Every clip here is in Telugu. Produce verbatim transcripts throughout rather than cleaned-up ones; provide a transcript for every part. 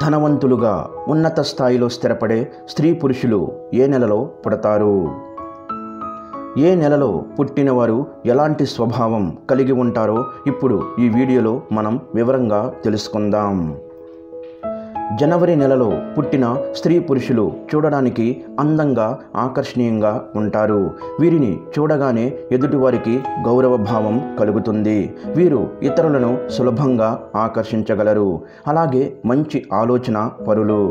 ధనవంతులుగా ఉన్నత స్థాయిలో స్థిరపడే స్త్రీ పురుషులు ఏ నెలలో పుడతారు? ఏ నెలలో పుట్టినవారు ఎలాంటి స్వభావం కలిగి ఉంటారో ఇప్పుడు ఈ వీడియోలో మనం వివరంగా తెలుసుకుందాం. జనవరి నెలలో పుట్టిన స్త్రీ పురుషులు చూడడానికి అందంగా, ఆకర్షణీయంగా ఉంటారు. వీరిని చూడగానే ఎదుటివారికి గౌరవ భావం కలుగుతుంది. వీరు ఇతరులను సులభంగా ఆకర్షించగలరు. అలాగే మంచి ఆలోచన పరులు.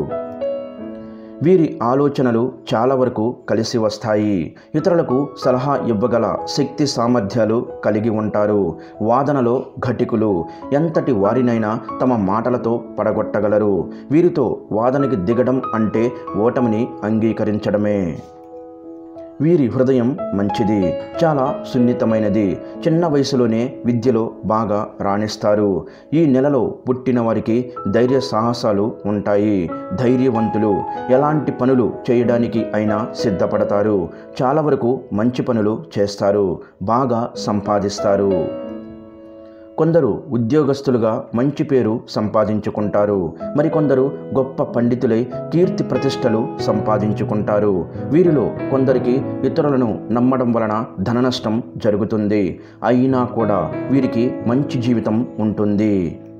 వీరి ఆలోచనలు చాలా వరకు కలిసి వస్తాయి. ఇతరులకు సలహా ఇవ్వగల శక్తి సామర్థ్యాలు కలిగి ఉంటారు. వాదనలో ఘటికులు. ఎంతటి వారినైనా తమ మాటలతో పడగొట్టగలరు. వీరితో వాదనకి దిగడం అంటే ఓటమిని అంగీకరించడమే. వీరి హృదయం మంచిది, చాలా సున్నితమైనది. చిన్న వయసులోనే విద్యలో బాగా రాణిస్తారు. ఈ నెలలో పుట్టిన వారికి ధైర్య సాహసాలు ఉంటాయి. ధైర్యవంతులు. ఎలాంటి పనులు చేయడానికి అయినా సిద్ధపడతారు. చాలా వరకు మంచి పనులు చేస్తారు. బాగా సంపాదిస్తారు. కొందరు ఉద్యోగస్తులుగా మంచి పేరు సంపాదించుకుంటారు. మరికొందరు గొప్ప పండితులై కీర్తి ప్రతిష్టలు సంపాదించుకుంటారు. వీరిలో కొందరికి ఇతరులను నమ్మడం వలన ధన నష్టం జరుగుతుంది. అయినా కూడా వీరికి మంచి జీవితం ఉంటుంది.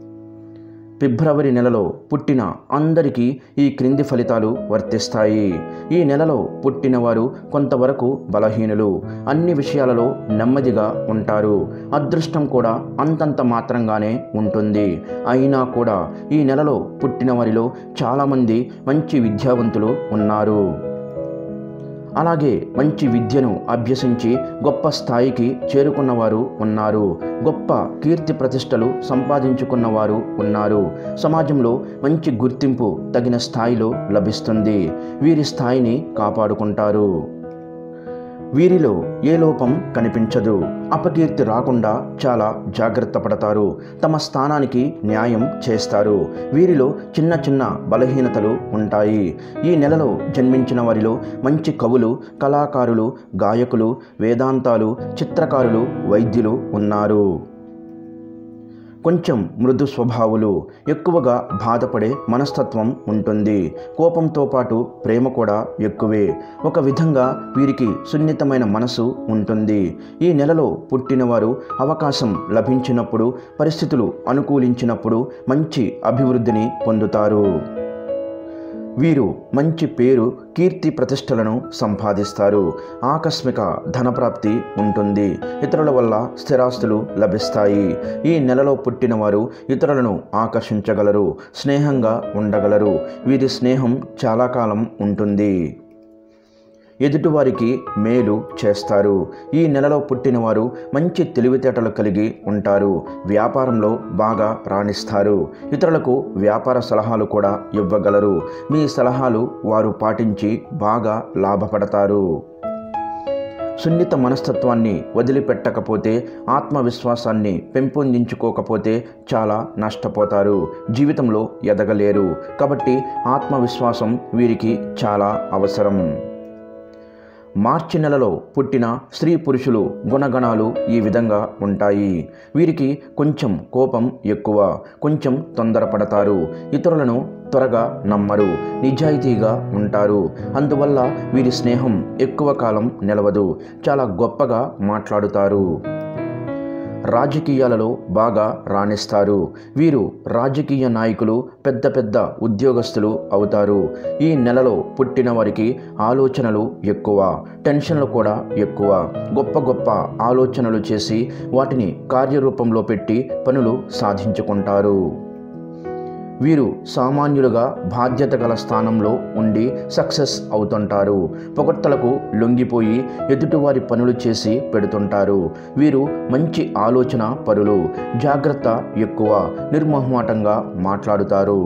ఫిబ్రవరి నెలలో పుట్టిన అందరికీ ఈ క్రింది ఫలితాలు వర్తిస్తాయి. ఈ నెలలో పుట్టినవారు కొంతవరకు బలహీనులు. అన్ని విషయాలలో నెమ్మదిగా ఉంటారు. అదృష్టం కూడా అంతంత మాత్రంగానే ఉంటుంది. అయినా కూడా ఈ నెలలో పుట్టిన వారిలో చాలామంది మంచి విద్యావంతులు ఉన్నారు. అలాగే మంచి విద్యను అభ్యసించి గొప్ప స్థాయికి చేరుకున్నవారు ఉన్నారు. గొప్ప కీర్తి ప్రతిష్టలు సంపాదించుకున్నవారు ఉన్నారు. సమాజంలో మంచి గుర్తింపు తగిన స్థాయిలో లభిస్తుంది. వీరి స్థాయిని కాపాడుకుంటారు. వీరిలో ఏ లోపం కనిపించదు. అపకీర్తి రాకుండా చాలా జాగ్రత్త పడతారు. తమ స్థానానికి న్యాయం చేస్తారు. వీరిలో చిన్న చిన్న బలహీనతలు ఉంటాయి. ఈ నెలలో జన్మించిన వారిలో మంచి కవులు, కళాకారులు, గాయకులు, వేదాంతాలు, చిత్రకారులు, వైద్యులు ఉన్నారు. కొంచెం మృదు స్వభావులు. ఎక్కువగా బాధపడే మనస్తత్వం ఉంటుంది. కోపంతో పాటు ప్రేమ కూడా ఎక్కువే. ఒక విధంగా వీరికి సున్నితమైన మనసు ఉంటుంది. ఈ నెలలో పుట్టినవారు అవకాశం లభించినప్పుడు, పరిస్థితులు అనుకూలించినప్పుడు మంచి అభివృద్ధిని పొందుతారు. వీరు మంచి పేరు, కీర్తి ప్రతిష్టలను సంపాదిస్తారు. ఆకస్మిక ధనప్రాప్తి ఉంటుంది. ఇతరుల వల్ల స్థిరాస్తులు లభిస్తాయి. ఈ నెలలో పుట్టినవారు ఇతరులను ఆకర్షించగలరు. స్నేహంగా ఉండగలరు. వీరి స్నేహం చాలా కాలం ఉంటుంది. ఎదుటివారికి మేలు చేస్తారు. ఈ నెలలో పుట్టినవారు మంచి తెలివితేటలు కలిగి ఉంటారు. వ్యాపారంలో బాగా రాణిస్తారు. ఇతరులకు వ్యాపార సలహాలు కూడా ఇవ్వగలరు. మీ సలహాలు వారు పాటించి బాగా లాభపడతారు. సున్నిత మనస్తత్వాన్ని వదిలిపెట్టకపోతే, ఆత్మవిశ్వాసాన్ని పెంపొందించుకోకపోతే చాలా నష్టపోతారు. జీవితంలో ఎదగలేరు. కాబట్టి ఆత్మవిశ్వాసం వీరికి చాలా అవసరం. మార్చి నెలలో పుట్టిన స్త్రీ పురుషులు గుణగణాలు ఈ విధంగా ఉంటాయి. వీరికి కొంచెం కోపం ఎక్కువ. కొంచెం తొందరపడతారు. ఇతరులను త్వరగా నమ్మరు. నిజాయితీగా ఉంటారు. అందువల్ల వీరి స్నేహం ఎక్కువ కాలం నిలవదు. చాలా గొప్పగా మాట్లాడుతారు. రాజకీయాలలో బాగా రాణిస్తారు. వీరు రాజకీయ నాయకులు, పెద్ద పెద్ద ఉద్యోగస్తులు అవుతారు. ఈ నెలలో పుట్టిన వారికి ఆలోచనలు ఎక్కువ, టెన్షన్లు కూడా ఎక్కువ. గొప్ప గొప్ప ఆలోచనలు చేసి వాటిని కార్యరూపంలో పెట్టి పనులు సాధించుకుంటారు. వీరు సామాన్యులుగా బాధ్యత గల స్థానంలో ఉండి సక్సెస్ అవుతుంటారు. పొగడ్తలకు లొంగిపోయి ఎదుటివారి పనులు చేసి పెడుతుంటారు. వీరు మంచి ఆలోచన పరులు. జాగ్రత్త ఎక్కువ. నిర్మోహమాటంగా మాట్లాడుతారు.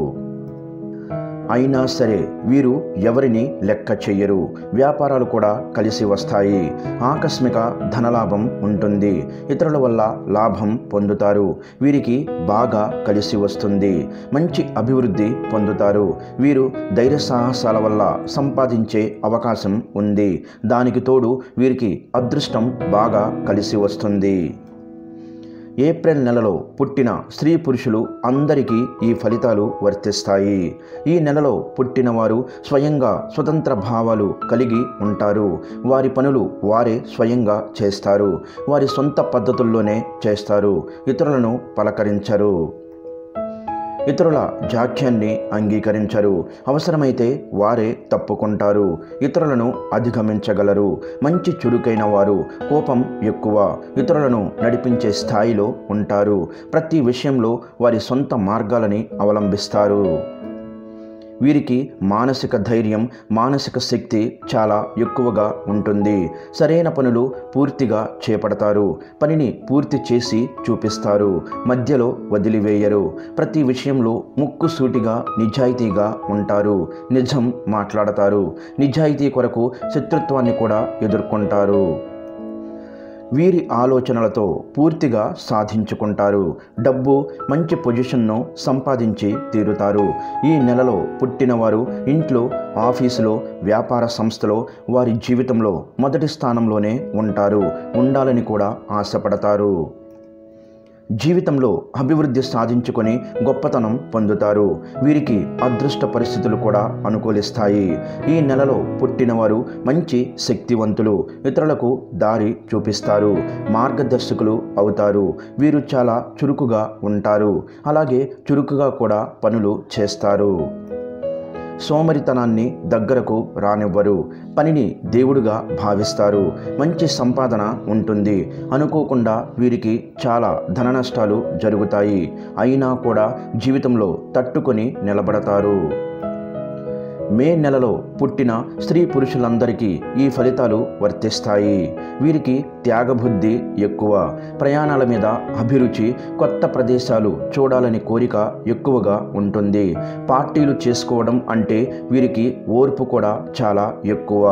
అయినా సరే వీరు ఎవరిని లెక్క చెయ్యరు. వ్యాపారాలు కూడా కలిసి వస్తాయి. ఆకస్మిక ధనలాభం ఉంటుంది. ఇతరుల వల్ల లాభం పొందుతారు. వీరికి బాగా కలిసి వస్తుంది. మంచి అభివృద్ధి పొందుతారు. వీరు ధైర్య సాహసాల వల్ల సంపాదించే అవకాశం ఉంది. దానికి తోడు వీరికి అదృష్టం బాగా కలిసి వస్తుంది. ఏప్రిల్ నెలలో పుట్టిన స్త్రీ పురుషులు అందరికీ ఈ ఫలితాలు వర్తిస్తాయి. ఈ నెలలో పుట్టిన వారు స్వయంగా స్వతంత్ర భావాలు కలిగి ఉంటారు. వారి పనులు వారే స్వయంగా చేస్తారు. వారి సొంత పద్ధతుల్లోనే చేస్తారు. ఇతరులను పలకరించరు. ఇతరుల జాఖ్యాన్ని అంగీకరించరు. అవసరమైతే వారే తప్పుకుంటారు. ఇతరులను అధిగమించగలరు. మంచి చురుకైన వారు. కోపం ఎక్కువ. ఇతరులను నడిపించే స్థాయిలో ఉంటారు. ప్రతి విషయంలో వారి సొంత మార్గాలని అవలంబిస్తారు. వీరికి మానసిక ధైర్యం, మానసిక శక్తి చాలా ఎక్కువగా ఉంటుంది. సరైన పనులు పూర్తిగా చేపడతారు. పనిని పూర్తి చేసి చూపిస్తారు. మధ్యలో వదిలివేయరు. ప్రతి విషయంలో ముక్కుసూటిగా నిజాయితీగా ఉంటారు. నిజం మాట్లాడతారు. నిజాయితీ కొరకు శత్రుత్వాన్ని కూడా ఎదుర్కొంటారు. వీరి ఆలోచనలతో పూర్తిగా సాధించుకుంటారు. డబ్బు, మంచి పొజిషన్ను సంపాదించి తీరుతారు. ఈ నెలలో పుట్టినవారు ఇంట్లో, ఆఫీసులో, వ్యాపార సంస్థలో వారి జీవితంలో మొదటి స్థానంలోనే ఉంటారు. ఉండాలని కూడా ఆశపడతారు. జీవితంలో అభివృద్ధి సాధించుకొని గొప్పతనం పొందుతారు. వీరికి అదృష్ట పరిస్థితులు కూడా అనుకూలిస్తాయి. ఈ నెలలో పుట్టినవారు మంచి శక్తివంతులు. ఇతరులకు దారి చూపిస్తారు. మార్గదర్శకులు అవుతారు. వీరు చాలా చురుకుగా ఉంటారు. అలాగే చురుకుగా కూడా పనులు చేస్తారు. సోమరితనాన్ని దగ్గరకు రానివ్వరు. పనిని దేవుడుగా భావిస్తారు. మంచి సంపాదన ఉంటుంది. అనుకోకుండా వీరికి చాలా ధన నష్టాలు జరుగుతాయి. అయినా కూడా జీవితంలో తట్టుకొని నిలబడతారు. మే నెలలో పుట్టిన స్త్రీ పురుషులందరికీ ఈ ఫలితాలు వర్తిస్తాయి. వీరికి త్యాగబుద్ధి ఎక్కువ. ప్రయాణాల మీద అభిరుచి, కొత్త ప్రదేశాలు చూడాలని కోరిక ఎక్కువగా ఉంటుంది. పార్టీలు చేసుకోవడం అంటే వీరికి ఓర్పు కూడా చాలా ఎక్కువ.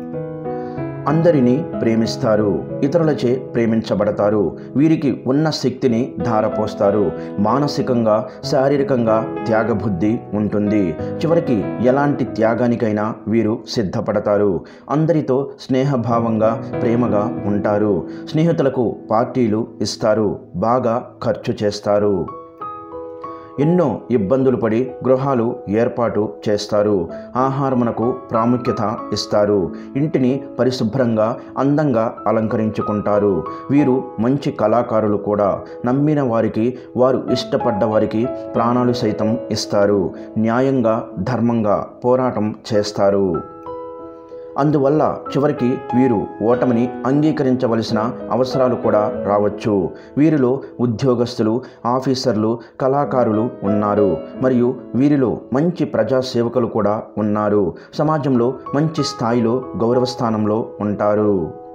అందరినీ ప్రేమిస్తారు. ఇతరులచే ప్రేమించబడతారు. వీరికి ఉన్న శక్తిని ధారపోస్తారు. మానసికంగా, శారీరకంగా త్యాగబుద్ధి ఉంటుంది. చివరికి ఎలాంటి త్యాగానికైనా వీరు సిద్ధపడతారు. అందరితో స్నేహభావంగా, ప్రేమగా ఉంటారు. స్నేహితులకు పార్టీలు ఇస్తారు. బాగా ఖర్చు చేస్తారు. ఎన్నో ఇబ్బందులు పడి గృహాలు ఏర్పాటు చేస్తారు. ఆహారమునకు ప్రాముఖ్యత ఇస్తారు. ఇంటిని పరిశుభ్రంగా, అందంగా అలంకరించుకుంటారు. వీరు మంచి కళాకారులు కూడా. నమ్మిన వారికి, వారు ఇష్టపడ్డ వారికి ప్రాణాలు సైతం ఇస్తారు. న్యాయంగా, ధర్మంగా పోరాటం చేస్తారు. అందువల్ల చివరికి వీరు ఓటమిని అంగీకరించవలసిన అవసరాలు కూడా రావచ్చు. వీరిలో ఉద్యోగస్తులు, ఆఫీసర్లు, కళాకారులు ఉన్నారు. మరియు వీరిలో మంచి ప్రజాసేవకులు కూడా ఉన్నారు. సమాజంలో మంచి స్థాయిలో, గౌరవ స్థానంలో ఉంటారు.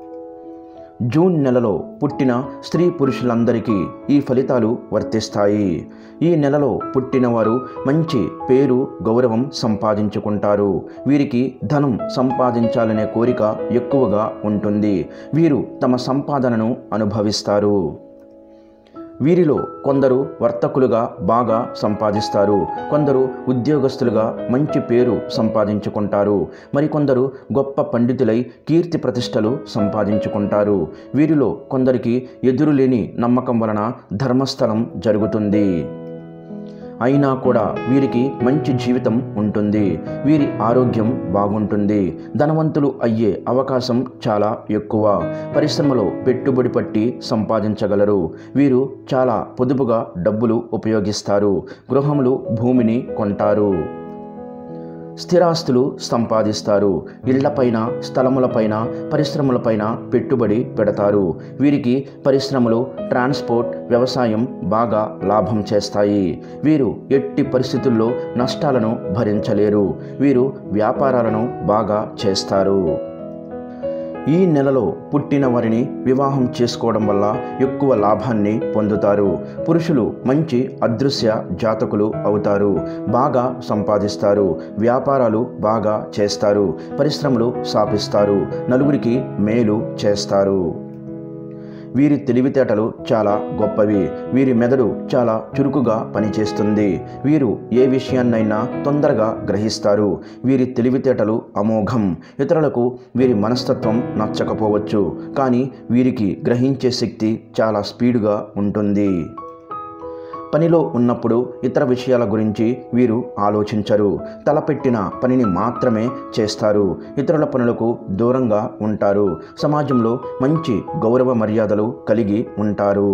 జూన్ నెలలో పుట్టిన స్త్రీ పురుషులందరికీ ఈ ఫలితాలు వర్తిస్తాయి. ఈ నెలలో పుట్టినవారు మంచి పేరు, గౌరవం సంపాదించుకుంటారు. వీరికి ధనం సంపాదించాలనే కోరిక ఎక్కువగా ఉంటుంది. వీరు తమ సంపాదనను అనుభవిస్తారు. వీరిలో కొందరు వర్తకులుగా బాగా సంపాదిస్తారు. కొందరు ఉద్యోగస్తులుగా మంచి పేరు సంపాదించుకుంటారు. మరికొందరు గొప్ప పండితులై కీర్తి ప్రతిష్టలు సంపాదించుకుంటారు. వీరిలో కొందరికి ఎదురులేని నమ్మకం వలన ధర్మస్థలం జరుగుతుంది. అయినా కూడా వీరికి మంచి జీవితం ఉంటుంది. వీరి ఆరోగ్యం బాగుంటుంది. ధనవంతులు అయ్యే అవకాశం చాలా ఎక్కువ. పరిశ్రమలో పెట్టుబడి పట్టి సంపాదించగలరు. వీరు చాలా పొదుపుగా డబ్బులు ఉపయోగిస్తారు. గృహములు, భూమిని కొంటారు. స్థిరాస్తులు సంపాదిస్తారు. ఇళ్లపైన, స్థలములపైన, పరిశ్రమలపైన పెట్టుబడి పెడతారు. వీరికి పరిశ్రమలు, ట్రాన్స్పోర్ట్, వ్యవసాయం బాగా లాభం చేస్తాయి. వీరు ఎట్టి పరిస్థితుల్లో నష్టాలను భరించలేరు. వీరు వ్యాపారాలను బాగా చేస్తారు. ఈ నెలలో పుట్టిన వారిని వివాహం చేసుకోవడం వల్ల ఎక్కువ లాభాన్ని పొందుతారు. పురుషులు మంచి అదృశ్య జాతకులు అవుతారు. బాగా సంపాదిస్తారు. వ్యాపారాలు బాగా చేస్తారు. పరిశ్రమలు స్థాపిస్తారు. నలుగురికి మేలు చేస్తారు. వీరి తెలివితేటలు చాలా గొప్పవి. వీరి మెదడు చాలా చురుకుగా పనిచేస్తుంది. వీరు ఏ విషయాన్నైనా తొందరగా గ్రహిస్తారు. వీరి తెలివితేటలు అమోఘం. ఇతరులకు వీరి మనస్తత్వం నచ్చకపోవచ్చు, కానీ వీరికి గ్రహించే శక్తి చాలా స్పీడుగా ఉంటుంది. పనిలో ఉన్నప్పుడు ఇతర విషయాల గురించి వీరు ఆలోచించరు. తలపెట్టిన పనిని మాత్రమే చేస్తారు. ఇతరుల పనులకు దూరంగా ఉంటారు. సమాజంలో మంచి గౌరవ మర్యాదలు కలిగి ఉంటారు.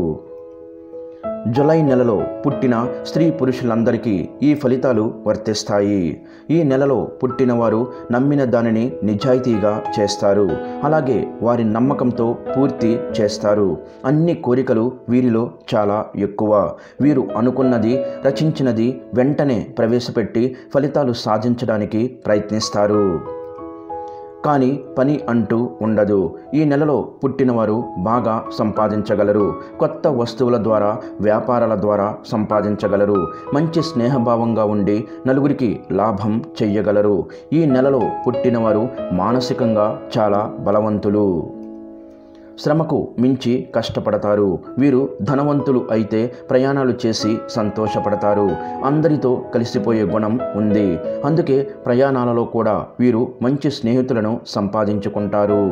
జూలై నెలలో పుట్టిన స్త్రీ పురుషులందరికీ ఈ ఫలితాలు వర్తిస్తాయి. ఈ నెలలో పుట్టిన వారు నమ్మిన దానిని నిజాయితీగా చేస్తారు. అలాగే వారి నమ్మకంతో పూర్తి చేస్తారు. అన్ని కోరికలు వీరిలో చాలా ఎక్కువ. వీరు అనుకున్నది, రచించినది వెంటనే ప్రవేశపెట్టి ఫలితాలు సాధించడానికి ప్రయత్నిస్తారు. కానీ పని అంటూ ఉండదు. ఈ నెలలో పుట్టినవారు బాగా సంపాదించగలరు. కొత్త వస్తువుల ద్వారా, వ్యాపారాల ద్వారా సంపాదించగలరు. మంచి స్నేహభావంగా ఉండి నలుగురికి లాభం చెయ్యగలరు. ఈ నెలలో పుట్టినవారు మానసికంగా చాలా బలవంతులు. శ్రమకు మించి కష్టపడతారు. వీరు ధనవంతులు అయితే ప్రయాణాలు చేసి సంతోషపడతారు. అందరితో కలిసిపోయే గుణం ఉంది. అందుకే ప్రయాణాలలో కూడా వీరు మంచి స్నేహితులను సంపాదించుకుంటారు.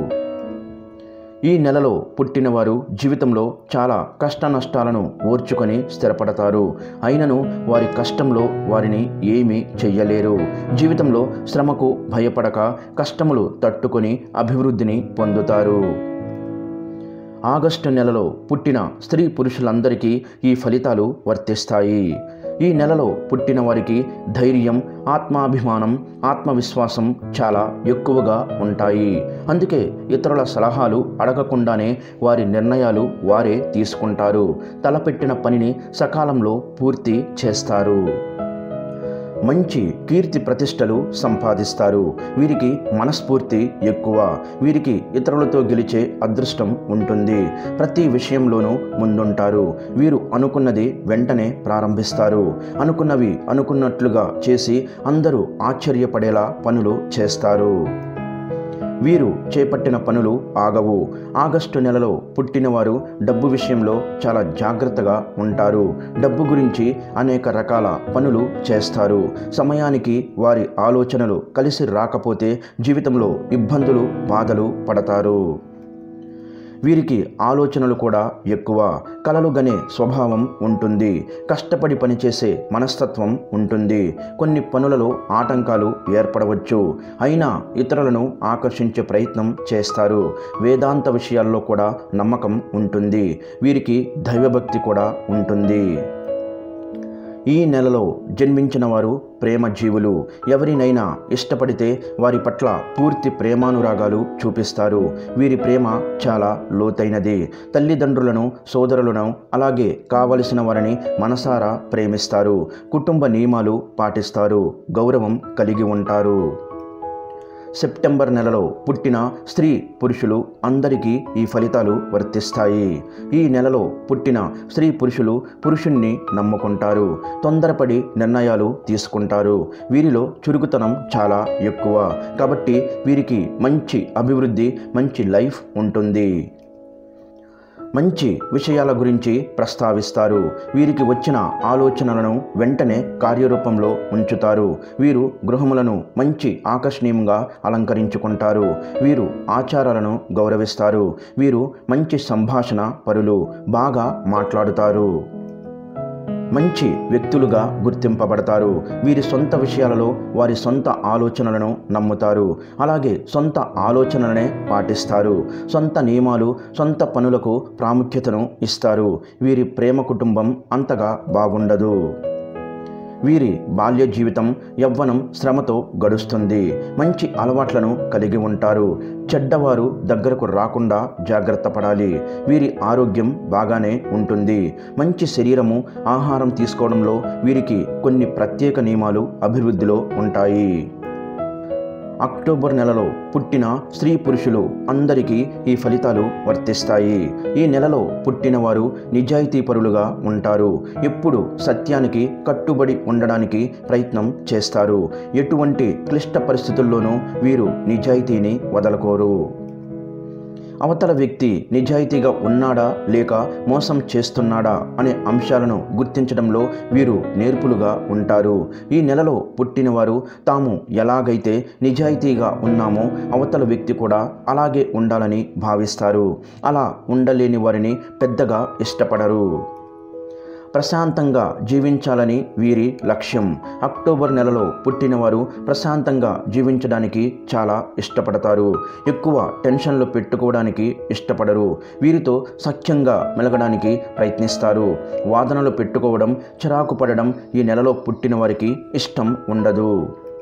ఈ నెలలో పుట్టినవారు జీవితంలో చాలా కష్ట నష్టాలను ఓర్చుకొని స్థిరపడతారు. అయినను వారి కష్టంలో వారిని ఏమీ చెయ్యలేరు. జీవితంలో శ్రమకు భయపడక కష్టములు తట్టుకొని అభివృద్ధిని పొందుతారు. ఆగస్టు నెలలో పుట్టిన స్త్రీ పురుషులందరికీ ఈ ఫలితాలు వర్తిస్తాయి. ఈ నెలలో పుట్టిన వారికి ధైర్యం, ఆత్మాభిమానం, ఆత్మవిశ్వాసం చాలా ఎక్కువగా ఉంటాయి. అందుకే ఇతరుల సలహాలు అడగకుండానే వారి నిర్ణయాలు వారే తీసుకుంటారు. తలపెట్టిన పనిని సకాలంలో పూర్తి చేస్తారు. మంచి కీర్తి ప్రతిష్టలు సంపాదిస్తారు. వీరికి మనస్ఫూర్తి ఎక్కువ. వీరికి ఇతరులతో గెలిచే అదృష్టం ఉంటుంది. ప్రతి విషయంలోనూ ముందుంటారు. వీరు అనుకున్నది వెంటనే ప్రారంభిస్తారు. అనుకున్నవి అనుకున్నట్లుగా చేసి అందరూ ఆశ్చర్యపడేలా పనులు చేస్తారు. వీరు చేపట్టిన పనులు ఆగవు. ఆగస్టు నెలలో పుట్టినవారు డబ్బు విషయంలో చాలా జాగ్రత్తగా ఉంటారు. డబ్బు గురించి అనేక రకాల పనులు చేస్తారు. సమయానికి వారి ఆలోచనలు కలిసి రాకపోతే జీవితంలో ఇబ్బందులు, బాధలు పడతారు. వీరికి ఆలోచనలు కూడా ఎక్కువ. కలలు గనే స్వభావం ఉంటుంది. కష్టపడి పనిచేసే మనస్తత్వం ఉంటుంది. కొన్ని పనులలో ఆటంకాలు ఏర్పడవచ్చు. అయినా ఇతరులను ఆకర్షించే ప్రయత్నం చేస్తారు. వేదాంత విషయాల్లో కూడా నమ్మకం ఉంటుంది. వీరికి దైవభక్తి కూడా ఉంటుంది. ఈ నెలలో జన్మించిన వారు ప్రేమ జీవులు. ఎవరినైనా ఇష్టపడితే వారి పట్ల పూర్తి ప్రేమానురాగాలు చూపిస్తారు. వీరి ప్రేమ చాలా లోతైనది. తల్లిదండ్రులను, సోదరులను, అలాగే కావలసిన వారిని మనసారా ప్రేమిస్తారు. కుటుంబ నియమాలు పాటిస్తారు. గౌరవం కలిగి ఉంటారు. సెప్టెంబర్ నెలలో పుట్టిన స్త్రీ పురుషులు అందరికీ ఈ ఫలితాలు వర్తిస్తాయి. ఈ నెలలో పుట్టిన స్త్రీ పురుషులు పురుషుణ్ణి నమ్ముకుంటారు. తొందరపడి నిర్ణయాలు తీసుకుంటారు. వీరిలో చురుకుతనం చాలా ఎక్కువ. కాబట్టి వీరికి మంచి అభివృద్ధి, మంచి లైఫ్ ఉంటుంది. మంచి విషయాల గురించి ప్రస్తావిస్తారు. వీరికి వచ్చిన ఆలోచనలను వెంటనే కార్యరూపంలో ఉంచుతారు. వీరు గృహములను మంచి ఆకర్షణీయంగా అలంకరించుకుంటారు. వీరు ఆచారాలను గౌరవిస్తారు. వీరు మంచి సంభాషణ పరులు. బాగా మాట్లాడుతారు. మంచి వ్యక్తులుగా గుర్తింపబడతారు. వీరి సొంత విషయాలలో వారి సొంత ఆలోచనలను నమ్ముతారు. అలాగే సొంత ఆలోచనలనే పాటిస్తారు. సొంత నియమాలు, సొంత పనులకు ప్రాముఖ్యతను ఇస్తారు. వీరి ప్రేమ కుటుంబం అంతగా బాగుండదు. వీరి బాల్య జీవితం, యవ్వనం శ్రమతో గడుస్తుంది. మంచి అలవాట్లను కలిగి ఉంటారు. చెడ్డవారు దగ్గరకు రాకుండా జాగ్రత్త పడాలి. వీరి ఆరోగ్యం బాగానే ఉంటుంది. మంచి శరీరము, ఆహారం తీసుకోవడంలో వీరికి కొన్ని ప్రత్యేక నియమాలు అభివృద్ధిలో ఉంటాయి. అక్టోబర్ నెలలో పుట్టిన స్త్రీ పురుషులు అందరికీ ఈ ఫలితాలు వర్తిస్తాయి. ఈ నెలలో పుట్టినవారు నిజాయితీపరులుగా ఉంటారు. ఎప్పుడు సత్యానికి కట్టుబడి ఉండడానికి ప్రయత్నం చేస్తారు. ఎటువంటి క్లిష్ట పరిస్థితుల్లోనూ వీరు నిజాయితీని వదలకోరు. అవతల వ్యక్తి నిజాయితీగా ఉన్నాడా లేక మోసం చేస్తున్నాడా అనే అంశాలను గుర్తించడంలో వీరు నేర్పులుగా ఉంటారు. ఈ నెలలో పుట్టినవారు తాము ఎలాగైతే నిజాయితీగా ఉన్నామో అవతల వ్యక్తి కూడా అలాగే ఉండాలని భావిస్తారు. అలా ఉండలేని వారిని పెద్దగా ఇష్టపడరు. ప్రశాంతంగా జీవించాలని వీరి లక్ష్యం. అక్టోబర్ నెలలో పుట్టినవారు ప్రశాంతంగా జీవించడానికి చాలా ఇష్టపడతారు. ఎక్కువ టెన్షన్లు పెట్టుకోవడానికి ఇష్టపడరు. వీరితో సఖ్యంగా మెలగడానికి ప్రయత్నిస్తారు. వాదనలు పెట్టుకోవడం, చిరాకు పడడం ఈ నెలలో పుట్టిన వారికి ఇష్టం ఉండదు.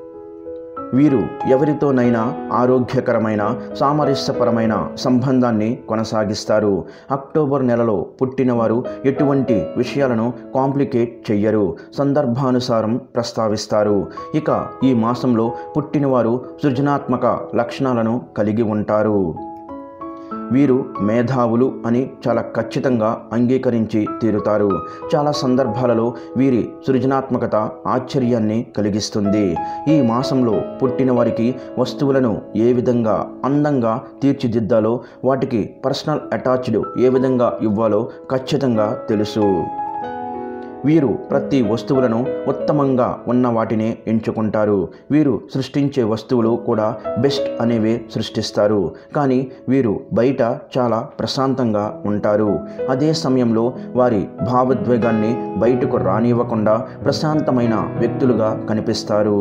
వీరు ఎవరితోనైనా ఆరోగ్యకరమైన సామరస్యపరమైన సంబంధాన్ని కొనసాగిస్తారు. అక్టోబర్ నెలలో పుట్టినవారు ఎటువంటి విషయాలను కాంప్లికేట్ చెయ్యరు, సందర్భానుసారం ప్రస్తావిస్తారు. ఇక ఈ మాసంలో పుట్టినవారు సృజనాత్మక లక్షణాలను కలిగి ఉంటారు. వీరు మేధావులు అని చాలా ఖచ్చితంగా అంగీకరించి తీరుతారు. చాలా సందర్భాలలో వీరి సృజనాత్మకత ఆశ్చర్యాన్ని కలిగిస్తుంది. ఈ మాసంలో పుట్టిన వారికి వస్తువులను ఏ విధంగా అందంగా తీర్చిదిద్దాలో, వాటికి పర్సనల్ అటాచ్డ్ ఏ విధంగా ఇవ్వాలో ఖచ్చితంగా తెలుసు. వీరు ప్రతి వస్తువులను ఉత్తమంగా ఉన్న వాటినే ఎంచుకుంటారు. వీరు సృష్టించే వస్తువులు కూడా బెస్ట్ అనేవే సృష్టిస్తారు. కానీ వీరు బయట చాలా ప్రశాంతంగా ఉంటారు. అదే సమయంలో వారి భావోద్వేగాన్ని బయటకు రానివ్వకుండా ప్రశాంతమైన వ్యక్తులుగా కనిపిస్తారు.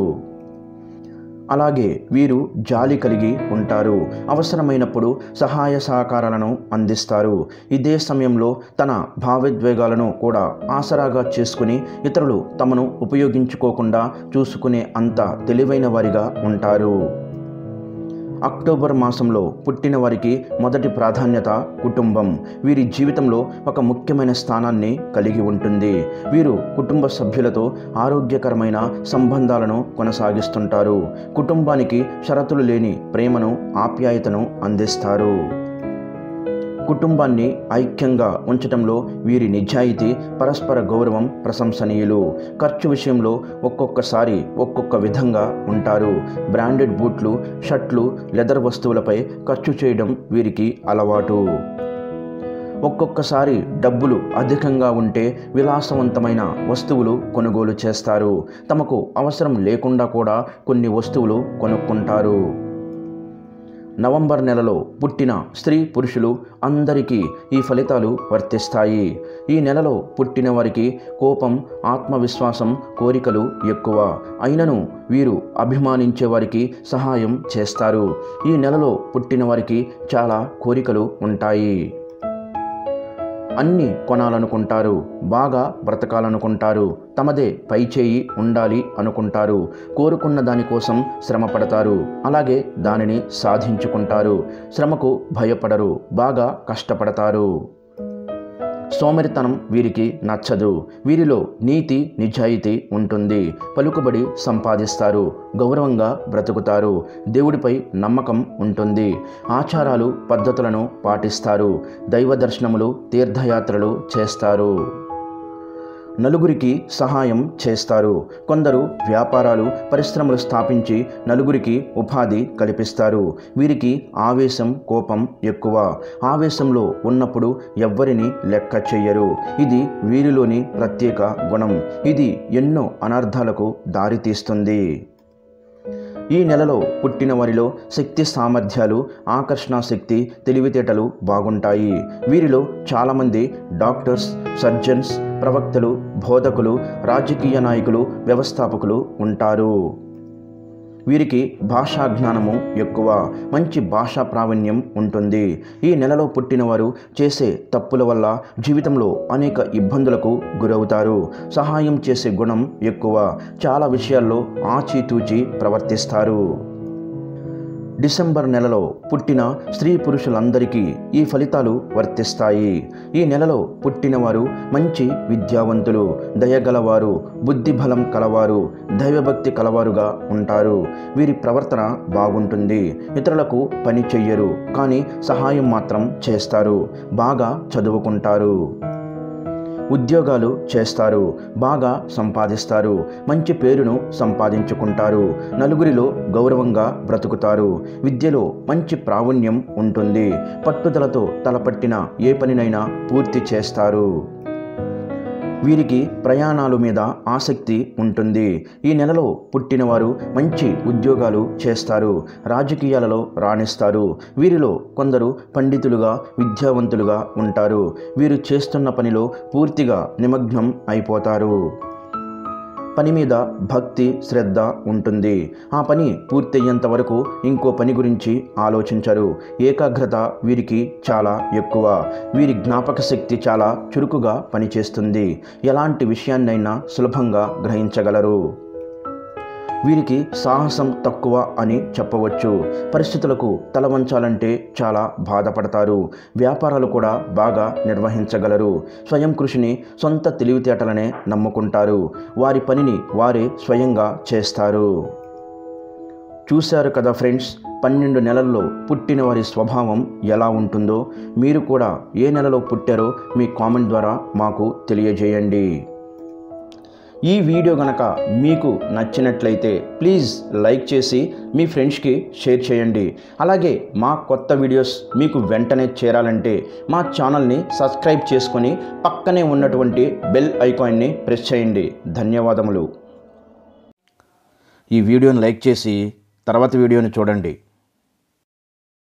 అలాగే వీరు జాలి కలిగి ఉంటారు. అవసరమైనప్పుడు సహాయ సహకారాలను అందిస్తారు. ఇదే సమయంలో తన భావోద్వేగాలను కూడా ఆసరాగా చేసుకుని ఇతరులు తమను ఉపయోగించుకోకుండా చూసుకునే అంత తెలివైన వారిగా ఉంటారు. అక్టోబర్ మాసంలో పుట్టిన వారికి మొదటి ప్రాధాన్యత కుటుంబం. వీరి జీవితంలో ఒక ముఖ్యమైన స్థానాన్ని కలిగి ఉంటుంది. వీరు కుటుంబ సభ్యులతో ఆరోగ్యకరమైన సంబంధాలను కొనసాగిస్తుంటారు. కుటుంబానికి షరతులు లేని ప్రేమను, ఆప్యాయతను అందిస్తారు. కుటుంబాన్ని ఐక్యంగా ఉంచడంలో వీరి నిజాయితీ, పరస్పర గౌరవం ప్రశంసనీయులు. ఖర్చు విషయంలో ఒక్కొక్కసారి ఒక్కొక్క విధంగా ఉంటారు. బ్రాండెడ్ బూట్లు, షర్ట్లు, లెదర్ వస్తువులపై ఖర్చు చేయడం వీరికి అలవాటు. ఒక్కొక్కసారి డబ్బులు అధికంగా ఉంటే విలాసవంతమైన వస్తువులు కొనుగోలు చేస్తారు. తమకు అవసరం లేకుండా కూడా కొన్ని వస్తువులు కొనుక్కుంటారు. నవంబర్ నెలలో పుట్టిన స్త్రీ పురుషులు అందరికీ ఈ ఫలితాలు వర్తిస్తాయి. ఈ నెలలో పుట్టిన వారికి కోపం, ఆత్మవిశ్వాసం, కోరికలు ఎక్కువ. అయినను వీరు అభిమానించే వారికి సహాయం చేస్తారు. ఈ నెలలో పుట్టిన వారికి చాలా కోరికలు ఉంటాయి. అన్నీ కొనాలనుకుంటారు, బాగా బ్రతకాలనుకుంటారు, తమదే పైచేయి ఉండాలి అనుకుంటారు. కోరుకున్న దానికోసం శ్రమ పడతారు, అలాగే దానిని సాధించుకుంటారు. శ్రమకు భయపడరు, బాగా కష్టపడతారు. సోమరితనం వీరికి నచ్చదు. వీరిలో నీతి, నిజాయితీ ఉంటుంది. పలుకుబడి సంపాదిస్తారు, గౌరవంగా బ్రతుకుతారు. దేవుడిపై నమ్మకం ఉంటుంది. ఆచారాలు, పద్ధతులను పాటిస్తారు. దైవ దర్శనములు, తీర్థయాత్రలు చేస్తారు. నలుగురికి సహాయం చేస్తారు. కొందరు వ్యాపారాలు, పరిశ్రమలు స్థాపించి నలుగురికి ఉపాధి కల్పిస్తారు. వీరికి ఆవేశం, కోపం ఎక్కువ. ఆవేశంలో ఉన్నప్పుడు ఎవ్వరిని లెక్క చెయ్యరు. ఇది వీరిలోని ప్రత్యేక గుణం. ఇది ఎన్నో అనర్థాలకు దారితీస్తుంది. ఈ నెలలో పుట్టిన వారిలో శక్తి సామర్థ్యాలు, ఆకర్షణ శక్తి, తెలివితేటలు బాగుంటాయి. వీరిలో చాలామంది డాక్టర్స్, సర్జన్స్, ప్రవక్తలు, బోధకులు, రాజకీయ నాయకులు, వ్యవస్థాపకులు ఉంటారు. వీరికి భాషా జ్ఞానము ఎక్కువ. మంచి భాషా ప్రావీణ్యం ఉంటుంది. ఈ నెలలో పుట్టినవారు చేసే తప్పుల వల్ల జీవితంలో అనేక ఇబ్బందులకు గురవుతారు. సహాయం చేసే గుణం ఎక్కువ. చాలా విషయాల్లో ఆచితూచి ప్రవర్తిస్తారు. డిసెంబర్ నెలలో పుట్టిన స్త్రీ పురుషులందరికీ ఈ ఫలితాలు వర్తిస్తాయి. ఈ నెలలో పుట్టినవారు మంచి విద్యావంతులు, దయగలవారు, బుద్ధిబలం కలవారు, దైవభక్తి కలవారుగా ఉంటారు. వీరి ప్రవర్తన బాగుంటుంది. ఇతరులకు పని చెయ్యరు, కానీ సహాయం మాత్రం చేస్తారు. బాగా చదువుకుంటారు. ఉద్యోగాలు చేస్తారు, బాగా సంపాదిస్తారు, మంచి పేరును సంపాదించుకుంటారు, నలుగురిలో గౌరవంగా బ్రతుకుతారు, విద్యలో మంచి ప్రావీణ్యం ఉంటుంది, పట్టుదలతో తలపట్టిన ఏ పనినైనా పూర్తి చేస్తారు. వీరికి ప్రయాణాల మీద ఆసక్తి ఉంటుంది. ఈ నెలలో పుట్టినవారు మంచి ఉద్యోగాలు చేస్తారు, రాజకీయాలలో రాణిస్తారు. వీరిలో కొందరు పండితులుగా, విద్యావంతులుగా ఉంటారు. వీరు చేస్తున్న పనిలో పూర్తిగా నిమగ్నం అయిపోతారు. పని మీద భక్తి, శ్రద్ధ ఉంటుంది. ఆ పని పూర్తయ్యేంత వరకు ఇంకో పని గురించి ఆలోచించరు. ఏకాగ్రత వీరికి చాలా ఎక్కువ. వీరి జ్ఞాపక శక్తి చాలా చురుకుగా పనిచేస్తుంది. ఎలాంటి విషయాన్నైనా సులభంగా గ్రహించగలరు. వీరికి సాహసం తక్కువ అని చెప్పవచ్చు. పరిస్థితులకు తల వంచాలంటే చాలా బాధపడతారు. వ్యాపారాలు కూడా బాగా నిర్వహించగలరు. స్వయం కృషిని, సొంత తెలివితేటలనే నమ్ముకుంటారు. వారి పనిని వారే స్వయంగా చేస్తారు. చూశారు కదా ఫ్రెండ్స్, పన్నెండు నెలల్లో పుట్టిన వారి స్వభావం ఎలా ఉంటుందో. మీరు కూడా ఏ నెలలో పుట్టారో మీ కామెంట్ ద్వారా మాకు తెలియజేయండి. ఈ వీడియో గనక మీకు నచ్చినట్లయితే ప్లీజ్ లైక్ చేసి మీ ఫ్రెండ్స్కి షేర్ చేయండి. అలాగే మా కొత్త వీడియోస్ మీకు వెంటనే చేరాలంటే మా ఛానల్ని సబ్స్క్రైబ్ చేసుకొని పక్కనే ఉన్నటువంటి బెల్ ఐకాన్ని ప్రెస్ చేయండి. ధన్యవాదములు. ఈ వీడియోని లైక్ చేసి తర్వాత వీడియోని చూడండి.